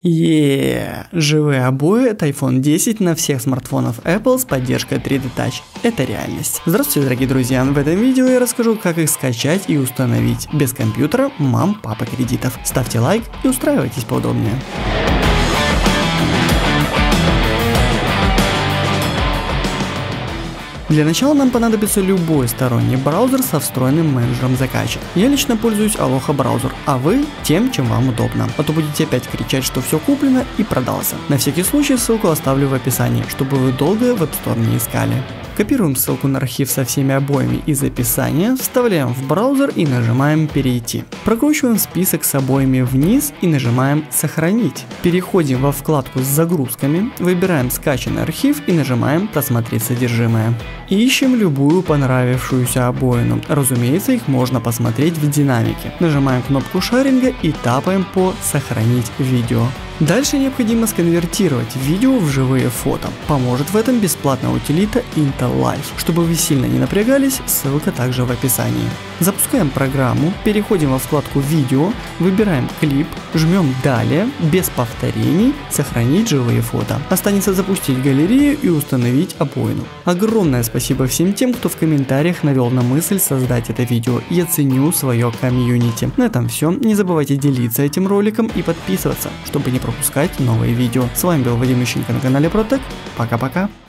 Живые обои от iPhone 10 на всех смартфонах Apple с поддержкой 3D Touch. Это реальность. Здравствуйте, дорогие друзья! В этом видео я расскажу, как их скачать и установить без компьютера мам, папа кредитов. Ставьте лайк и устраивайтесь поудобнее. Для начала нам понадобится любой сторонний браузер со встроенным менеджером закачек. Я лично пользуюсь Aloha браузер, а вы тем, чем вам удобно. А то будете опять кричать, что все куплено и продался. На всякий случай ссылку оставлю в описании, чтобы вы долго в App Store не искали. Копируем ссылку на архив со всеми обоями из описания, вставляем в браузер и нажимаем «Перейти». Прокручиваем список с обоями вниз и нажимаем «Сохранить». Переходим во вкладку с загрузками, выбираем скачанный архив и нажимаем «Просмотреть содержимое». Ищем любую понравившуюся обоину. Разумеется, их можно посмотреть в динамике. Нажимаем кнопку шаринга и тапаем по «Сохранить видео». Дальше необходимо сконвертировать видео в живые фото. Поможет в этом бесплатная утилита Intel Live. Чтобы вы сильно не напрягались, ссылка также в описании. Запускаем программу, переходим во вкладку «Видео», выбираем клип, жмем «Далее», без повторений, «Сохранить живые фото». Останется запустить галерею и установить обоину. Огромное спасибо всем тем, кто в комментариях навел на мысль создать это видео. Я ценю свое комьюнити. На этом все. Не забывайте делиться этим роликом и подписываться, чтобы не пропускать новые видео. С вами был Вадим Ющенко на канале ProTech. Пока-пока.